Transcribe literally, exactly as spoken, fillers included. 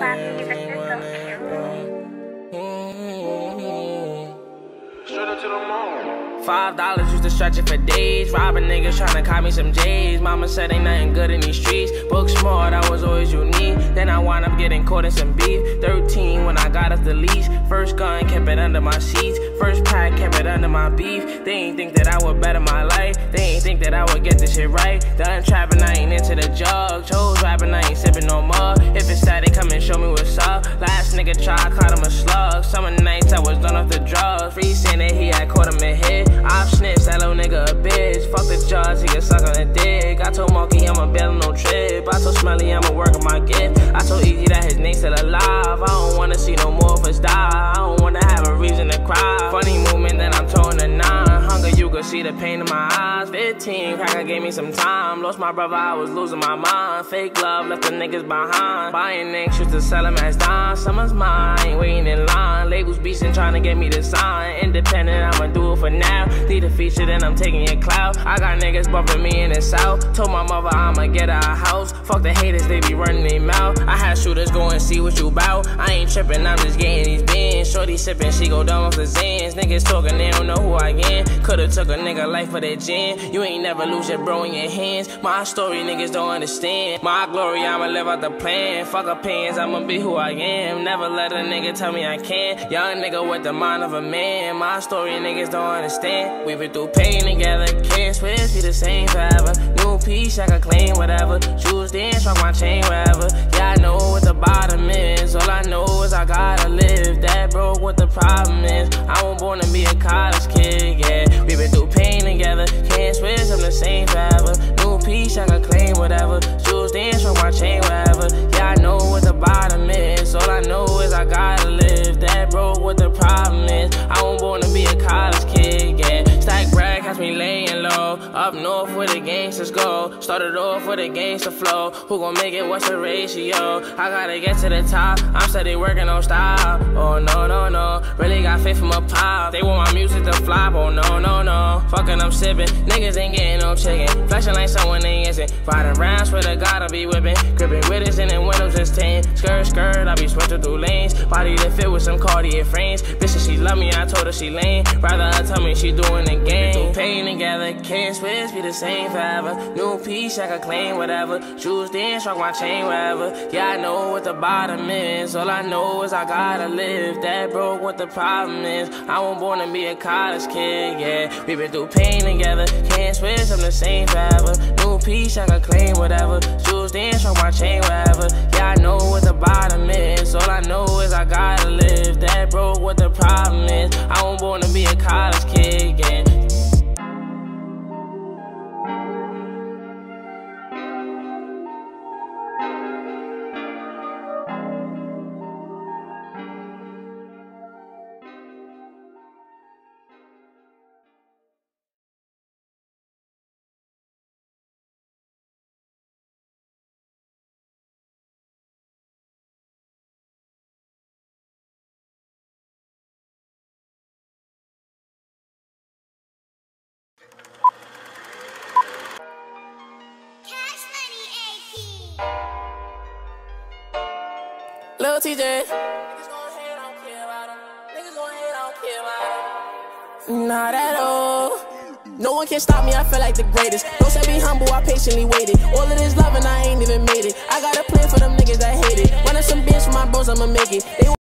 Five dollars used to stretch it for days. Robbing niggas tryna cop me some J's. Mama said ain't nothing good in these streets. Book smart, I was always unique. Then I wound up getting caught in some beef. Thirteen when I got off the leash. First gun, kept it under my sheets. First pack, kept it under my beef. They ain't think that I would better my life. They ain't think that I would get this shit right. Done trapping, I ain't into the jug. Chose rapping, I ain't sipping no mug. If it's sad, they come and show me what's up. Last nigga tried, caught him a slug. Summer nights I was done off the drugs. Free saying that he had caught him in hit. I've snitched, that little nigga a bitch. Fuck the judge, he can suck on the dick. I told Monkey I'ma bail no trip. I told Smelly I'ma work on my gift. I told Easy that his name's still alive. I don't wanna see no more of us die. I don't wanna have a reason to cry. Funny movement that I'm towing the nine. Hunger, you could see the pain in my eyes. Fifteen, cracker gave me some time. Lost my brother, I was losing my mind. Fake love, left the niggas behind. Buying anxious to sell them as dime. Summer's mine, waiting in line. Labels beastin' trying to get me to sign. Independent, I'ma do it for now. Need a feature, then I'm taking your clout. I got niggas bumping me in the south. Told my mother I'ma get her a house. Fuck the haters, they be running their mouth. I had shooters go and see what you bout. I ain't tripping, I'm just getting these bins. Shorty sipping, she go down off the zins. Niggas talking, they don't know who I am. Could've took a nigga life for that gin. You ain't never lose your bro in your hands. My story, niggas don't understand. My glory, I'ma live out the plan. Fuck opinions, I'ma be who I am. Never let a nigga tell me I can't. Young nigga with the mind of a man. My story, niggas don't understand. We been through pain together, can't switch, be the same forever. New piece, I can claim whatever. Shoes dance, rock my chain wherever. Yeah, I know what the bottom is. All I know is I gotta live. That broke, what the problem is. I was born to be a college kid, yeah. We been through pain together, can't switch, I'm the same forever. New piece, I can claim whatever. Shoes dance, rock my chain wherever. Yeah, I know what the bottom is. All I know is I gotta live. That broke, what the problem is. I was born to be a college kid, yeah. Stack brag has me laying low. Up north where the gangsters go. Started off with a gangster flow. Who gon' make it? What's the ratio? I gotta get to the top. I'm steady working on style. Oh no, no, no. Really got faith from a pop. They want my music to flop. Oh no, no, no. Fucking I'm sipping. Niggas ain't getting no chicken. Flashing like someone they isn't. Riding round, swear to God I be whipping. Gripping with us in the windows just ten. Skirt, skirt, I be switching through lanes. Body to fit with some Cartier frames. Bitch, if she love me, I told her she lame. Rather her tell me she doing the game. Through pain together, can't switch, be the same forever. New piece, I can claim whatever. Shoes dance, rock my chain wherever. Yeah, I know what the bottom is. All I know is I gotta live. That broke, what the problem is. I was born to be a college kid, yeah. We been through pain together, can't switch, I'm the same forever. New piece, I can claim whatever. Shoes dance, rock my chain wherever. Yeah, I know what the bottom is. All I know is I gotta live. That broke, what the problem is. I was born to be a college kid, yeah. Lil T J. Niggas gon' hate, I don't care about them. Niggas gon' hate, I don't care about them. Not at all. No one can stop me, I feel like the greatest. Don't say be humble, I patiently waited. All of this love and I ain't even made it. I got a plan for them niggas that hate it. Running some bitch for my bros, I'ma make it. They